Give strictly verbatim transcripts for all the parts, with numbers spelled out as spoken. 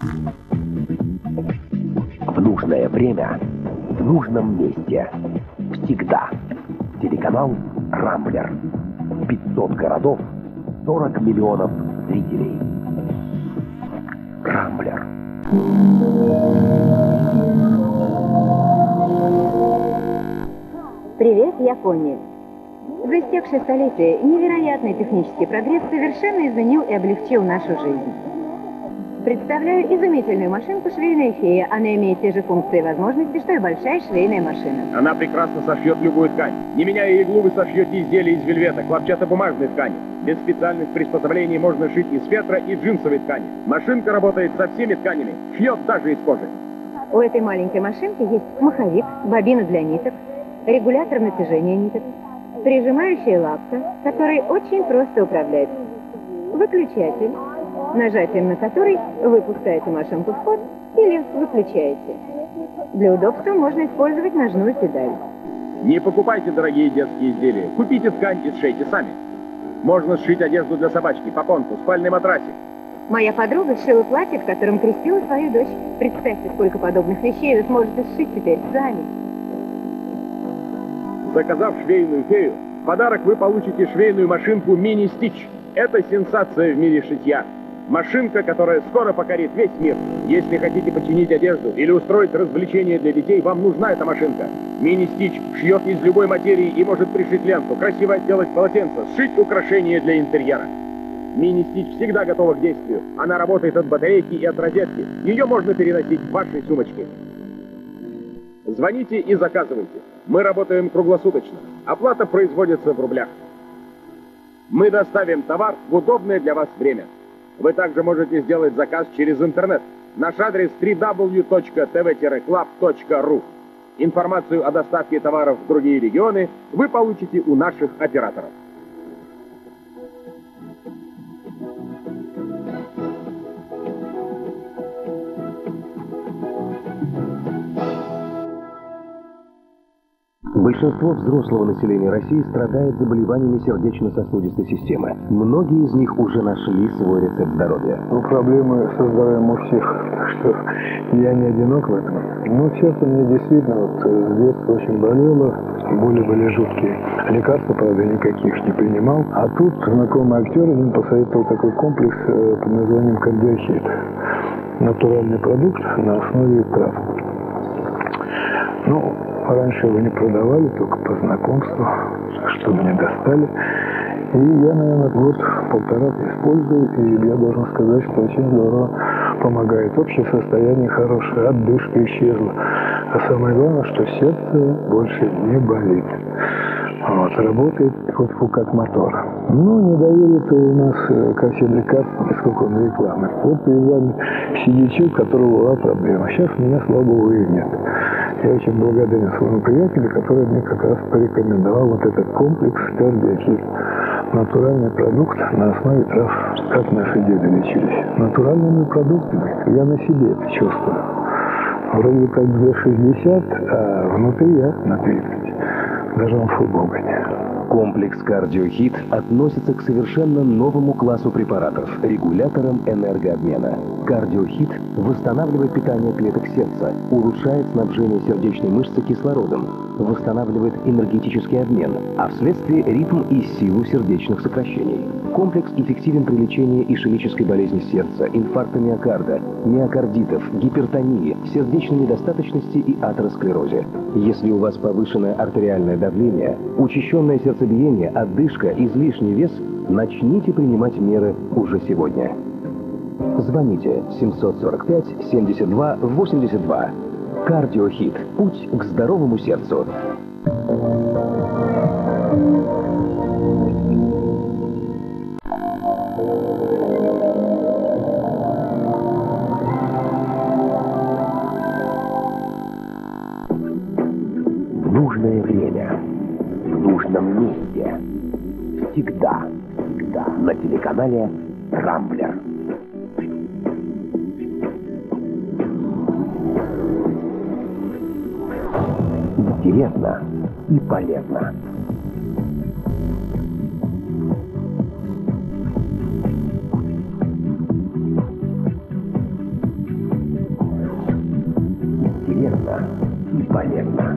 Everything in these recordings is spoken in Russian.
В нужное время, в нужном месте. Всегда. Телеканал «Рамблер». пятьсот городов, сорок миллионов зрителей. «Рамблер». Привет, Япония. За истекшее столетие невероятный технический прогресс совершенно изменил и облегчил нашу жизнь. Представляю изумительную машинку «Швейная фея». Она имеет те же функции и возможности, что и большая швейная машина. Она прекрасно сошьет любую ткань. Не меняя иглу, вы сошьете изделия из вельвета, хлопчатобумажной ткани. Без специальных приспособлений можно шить из фетра и джинсовой ткани. Машинка работает со всеми тканями, шьет даже из кожи. У этой маленькой машинки есть маховик, бобина для ниток, регулятор натяжения ниток, прижимающая лапка, которой очень просто управлять, выключатель, нажатием на который вы пускаете машинку в ход или выключаете. Для удобства можно использовать ножную педаль. Не покупайте дорогие детские изделия. Купите ткань и сшейте сами. Можно сшить одежду для собачки, попонку, спальный матрасик. Моя подруга сшила платье, в котором крестила свою дочь. Представьте, сколько подобных вещей вы сможете сшить теперь сами. Заказав швейную фею, в подарок вы получите швейную машинку Mini Stitch. Это сенсация в мире шитья. Машинка, которая скоро покорит весь мир. Если хотите починить одежду или устроить развлечение для детей, вам нужна эта машинка. Mini Stitch шьет из любой материи и может пришить ленту, красиво отделать полотенце, сшить украшения для интерьера. Mini Stitch всегда готова к действию. Она работает от батарейки и от розетки. Ее можно переносить в вашей сумочке. Звоните и заказывайте. Мы работаем круглосуточно. Оплата производится в рублях. Мы доставим товар в удобное для вас время. Вы также можете сделать заказ через интернет. Наш адрес дабл ю дабл ю дабл ю точка тэ вэ клаб точка ру. Информацию о доставке товаров в другие регионы вы получите у наших операторов. Большинство взрослого населения России страдает заболеваниями сердечно-сосудистой системы. Многие из них уже нашли свой рецепт здоровья. Ну, проблемы со здоровьем у всех, так что я не одинок в этом. Но сейчас у меня действительно вот с детства очень болело, боли были жуткие. Лекарств, правда, никаких не принимал. А тут знакомый актер один посоветовал такой комплекс э, под названием «Кардиохит». Натуральный продукт на основе трав. Ну, раньше его не продавали, только по знакомству, что мне достали. И я, наверное, год-полтора использую, и я должен сказать, что очень здорово помогает. Общее состояние хорошее, отдышка исчезла. А самое главное, что сердце больше не болит. Вот, работает фу-фу как мотор. Ну, недоверие-то у нас ко всем лекарствам, поскольку он рекламный. Вот перед вами сидячок, у которого была проблема. Сейчас у меня, слава богу, ее нет. Я очень благодарен своему приятелю, который мне как раз порекомендовал вот этот комплекс «Кардиохит». Натуральный продукт на основе трав, как наши деды лечились. Натуральными продуктами. Я на себе это чувствую. Вроде как за шестьдесят, а внутри я на тридцать. Даже он футбол гоняет. Комплекс «Кардиохит» относится к совершенно новому классу препаратов – регуляторам энергообмена. «Кардиохит» восстанавливает питание клеток сердца, улучшает снабжение сердечной мышцы кислородом, восстанавливает энергетический обмен, а вследствие ритм и силу сердечных сокращений. Комплекс эффективен при лечении ишемической болезни сердца, инфаркта миокарда, миокардитов, гипертонии, сердечной недостаточности и атеросклерозе. Если у вас повышенное артериальное давление, учащенное сердцебиение, одышка, излишний вес, начните принимать меры уже сегодня. Звоните семьсот сорок пять семьдесят два восемьдесят два. «Кардиохит. Путь к здоровому сердцу». В нужное время, в нужном месте. Всегда, всегда на телеканале «Рамблер». Интересно и полезно. полезно.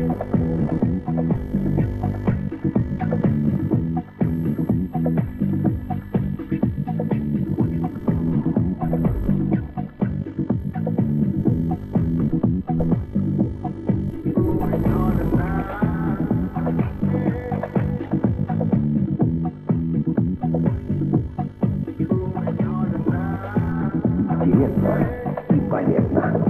Интересно и полезно.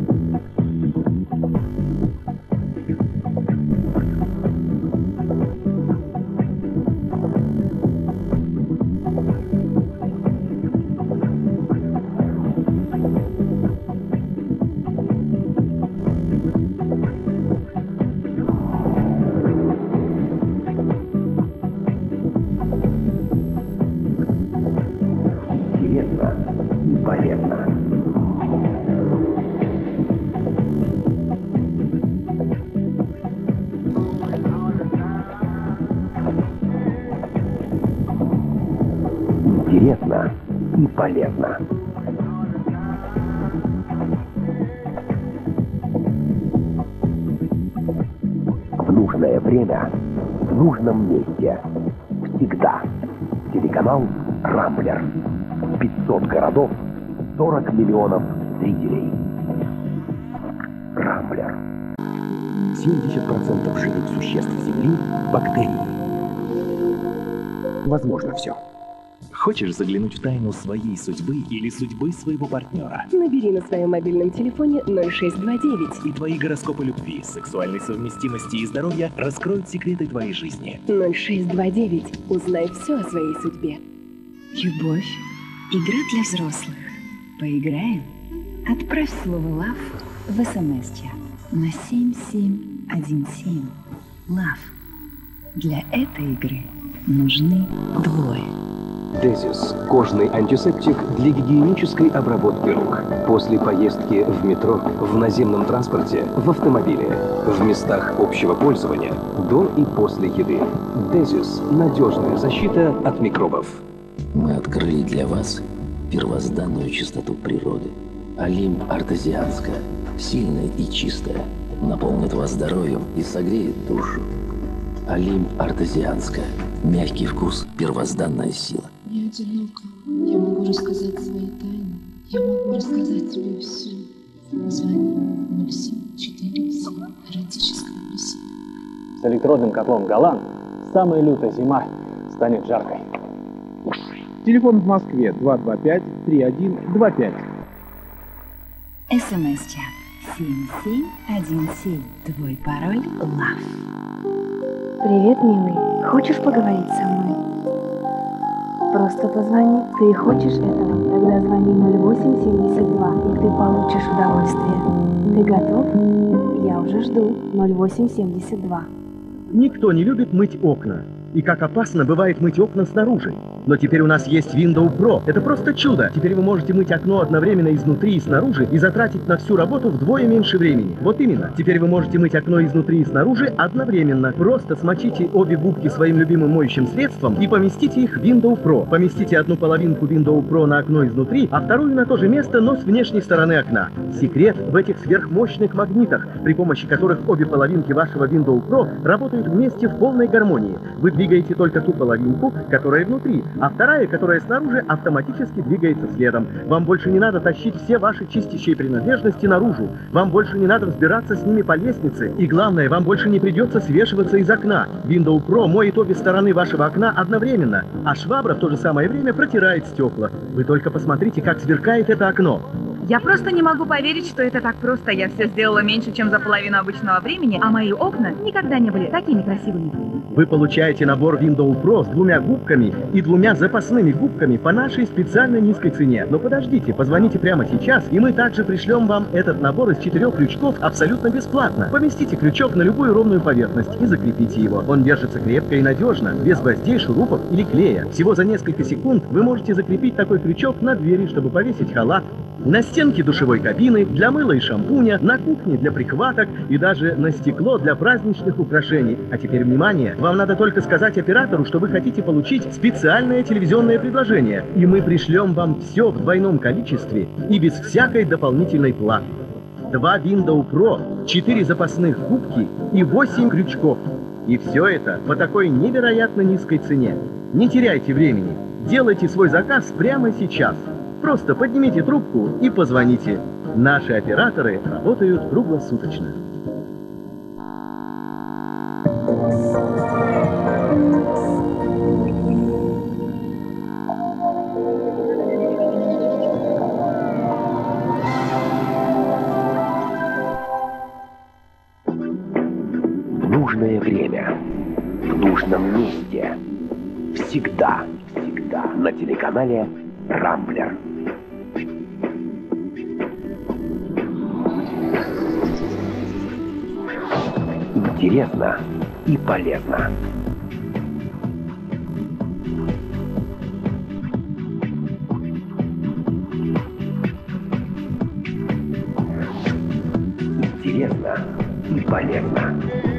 Интересно и полезно. Интересно и полезно. В нужное время, в нужном месте. Всегда. Телеканал «Рамблер». пятьсот городов, сорок миллионов зрителей. Рамблер. семьдесят процентов живых существ Земли – бактерии. Возможно все. Хочешь заглянуть в тайну своей судьбы или судьбы своего партнера? Набери на своем мобильном телефоне ноль шесть два девять. И твои гороскопы любви, сексуальной совместимости и здоровья раскроют секреты твоей жизни. ноль шесть два девять. Узнай все о своей судьбе. Любовь. Игра для взрослых. Поиграем? Отправь слово «Love» в смс-чат на семь семь один семь. Love. Для этой игры нужны двое. Дезис – кожный антисептик для гигиенической обработки рук. После поездки в метро, в наземном транспорте, в автомобиле, в местах общего пользования, до и после еды. Дезис – надежная защита от микробов. Мы открыли для вас первозданную чистоту природы. Олимп артезианская, сильная и чистая, наполнит вас здоровьем и согреет душу. Олимп артезианская, мягкий вкус, первозданная сила. Я одинока. Я могу рассказать свои тайны. Я могу рассказать тебе все. Звони ноль семь четыре семь. Эротическая беседа. С электродным котлом «Галан» самая лютая зима станет жаркой. Телефон в Москве два два пять три один два пять. СМС-чат семь семь один семь. Твой пароль «Love». Привет, милый. Хочешь поговорить со мной? Просто позвони. Ты хочешь этого? Тогда звони ноль восемь семьдесят два, и ты получишь удовольствие. Ты готов? Я уже жду. ноль восемь семьдесят два. Никто не любит мыть окна. И как опасно бывает мыть окна снаружи. Но теперь у нас есть Windows Pro. Это просто чудо. Теперь вы можете мыть окно одновременно изнутри и снаружи и затратить на всю работу вдвое меньше времени. Вот именно. Теперь вы можете мыть окно изнутри и снаружи одновременно. Просто смочите обе губки своим любимым моющим средством и поместите их в Windows Pro. Поместите одну половинку Windows Pro на окно изнутри, а вторую на то же место, но с внешней стороны окна. Секрет в этих сверхмощных магнитах, при помощи которых обе половинки вашего Windows Pro работают вместе в полной гармонии. Вы двигаете только ту половинку, которая внутри, а вторая, которая снаружи, автоматически двигается следом. Вам больше не надо тащить все ваши чистящие принадлежности наружу. Вам больше не надо взбираться с ними по лестнице. И главное, вам больше не придется свешиваться из окна. Windows Pro моет обе стороны вашего окна одновременно, а швабра в то же самое время протирает стекла. Вы только посмотрите, как сверкает это окно. Я просто не могу поверить, что это так просто. Я все сделала меньше, чем за половину обычного времени, а мои окна никогда не были такими красивыми. Вы получаете набор Windows Pro с двумя губками и двумя запасными губками по нашей специально низкой цене. Но подождите, позвоните прямо сейчас, и мы также пришлем вам этот набор из четырех крючков абсолютно бесплатно. Поместите крючок на любую ровную поверхность и закрепите его. Он держится крепко и надежно, без гвоздей, шурупов или клея. Всего за несколько секунд вы можете закрепить такой крючок на двери, чтобы повесить халат, на стенке душевой кабины, для мыла и шампуня, на кухне для прихваток и даже на стекло для праздничных украшений. А теперь внимание, вам надо только сказать оператору, что вы хотите получить специальное телевизионное предложение, и мы пришлем вам все в двойном количестве и без всякой дополнительной платы. два Windows Pro, четыре запасных губки и восемь крючков. И все это по такой невероятно низкой цене. Не теряйте времени. Делайте свой заказ прямо сейчас. Просто поднимите трубку и позвоните. Наши операторы работают круглосуточно. В нужное время, в нужном месте, всегда, всегда на телеканале «Рамблер». Интересно и полезно. Интересно и полезно.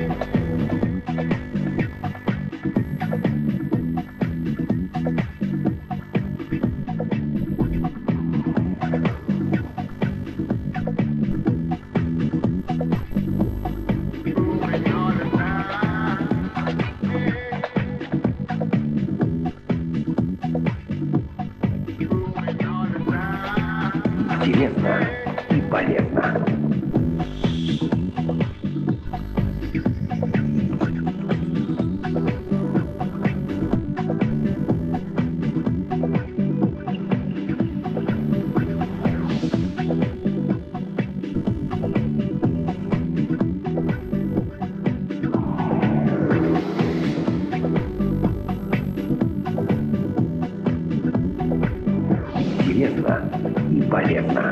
Интересно и полезно. Интересно и полезно.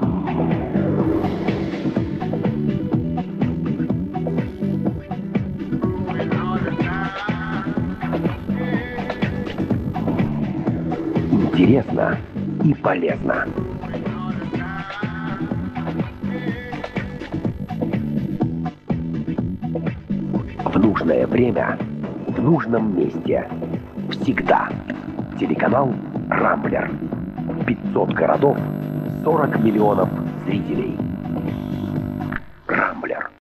Интересно и полезно. В нужное время, в нужном месте. Всегда. Телеканал «Рамблер». пятьсот городов, сорок миллионов зрителей.